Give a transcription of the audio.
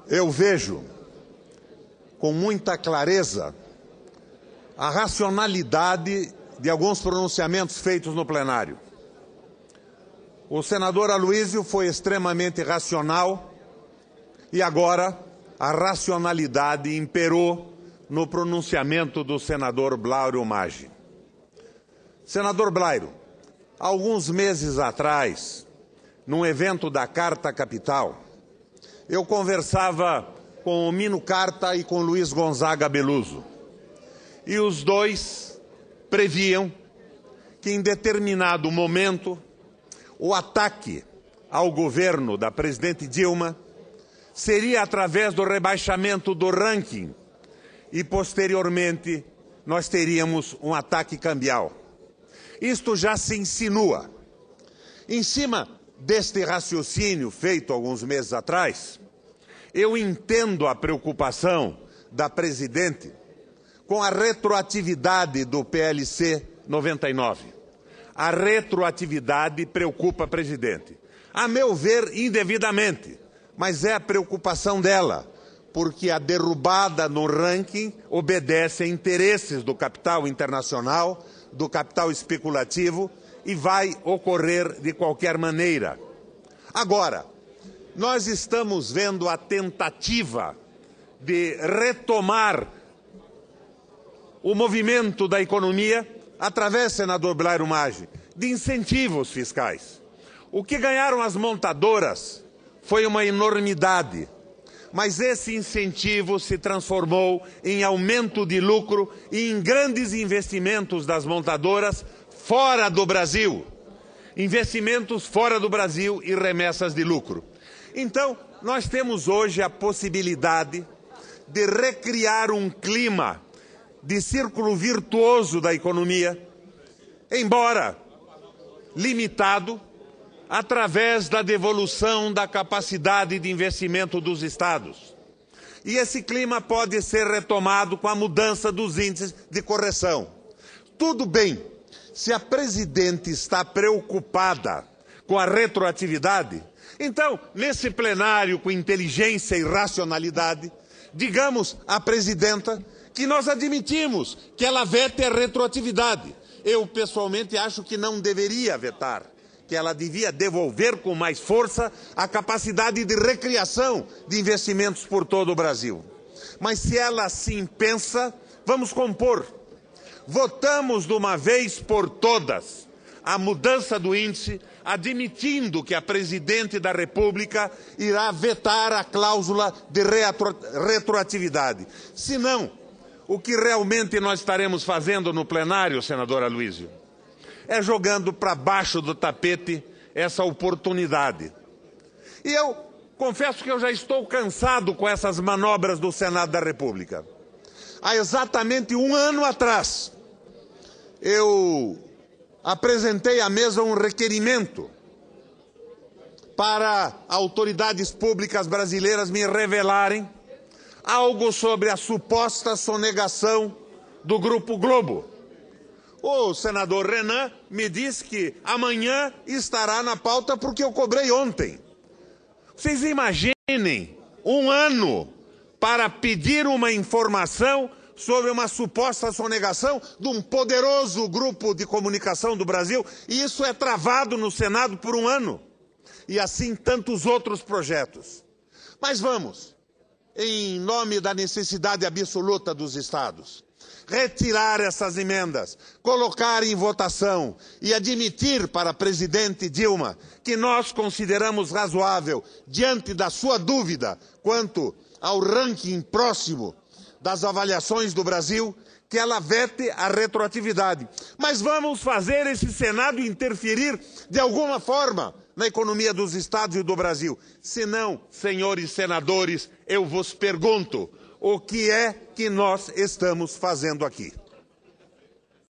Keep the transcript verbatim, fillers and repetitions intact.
eu vejo com muita clareza a racionalidade de alguns pronunciamentos feitos no plenário. O senador Aloysio foi extremamente racional e agora a racionalidade imperou no pronunciamento do senador Blairo Maggi. Senador Blairo, alguns meses atrás, num evento da Carta Capital, eu conversava com o Mino Carta e com Luiz Gonzaga Beluso. E os dois previam que em determinado momento o ataque ao governo da presidente Dilma seria através do rebaixamento do ranking e, posteriormente, nós teríamos um ataque cambial. Isto já se insinua. Em cima deste raciocínio feito alguns meses atrás, eu entendo a preocupação da presidente com a retroatividade do P L C noventa e nove. A retroatividade preocupa a presidente. A meu ver, indevidamente, mas é a preocupação dela, porque a derrubada no ranking obedece a interesses do capital internacional, do capital especulativo e vai ocorrer de qualquer maneira. Agora, nós estamos vendo a tentativa de retomar o movimento da economia através, senador Blairo Maggi, de incentivos fiscais. O que ganharam as montadoras foi uma enormidade, mas esse incentivo se transformou em aumento de lucro e em grandes investimentos das montadoras fora do Brasil. Investimentos fora do Brasil e remessas de lucro. Então, nós temos hoje a possibilidade de recriar um clima de círculo virtuoso da economia, embora limitado, através da devolução da capacidade de investimento dos estados. E esse clima pode ser retomado com a mudança dos índices de correção. Tudo bem, se a presidente está preocupada com a retroatividade, então, nesse plenário com inteligência e racionalidade, digamos à presidenta que nós admitimos que ela vete a retroatividade. Eu, pessoalmente, acho que não deveria vetar, que ela devia devolver com mais força a capacidade de recriação de investimentos por todo o Brasil. Mas se ela assim pensa, vamos compor. Votamos de uma vez por todas a mudança do índice, admitindo que a presidente da República irá vetar a cláusula de retro, retroatividade. Se não, o que realmente nós estaremos fazendo no plenário, senador Aloysio, é jogando para baixo do tapete essa oportunidade. E eu confesso que eu já estou cansado com essas manobras do Senado da República. Há exatamente um ano atrás, eu apresentei à mesa um requerimento para autoridades públicas brasileiras me revelarem algo sobre a suposta sonegação do Grupo Globo. O senador Renan me disse que amanhã estará na pauta porque eu cobrei ontem. Vocês imaginem um ano para pedir uma informação sobre uma suposta sonegação de um poderoso grupo de comunicação do Brasil, e isso é travado no Senado por um ano. E assim tantos outros projetos. Mas vamos, em nome da necessidade absoluta dos estados, retirar essas emendas, colocar em votação e admitir para a presidente Dilma que nós consideramos razoável, diante da sua dúvida quanto ao ranking próximo das avaliações do Brasil, que ela vete a retroatividade. Mas vamos fazer esse Senado interferir de alguma forma na economia dos estados e do Brasil. Se não, senhores senadores, eu vos pergunto, o que é que nós estamos fazendo aqui?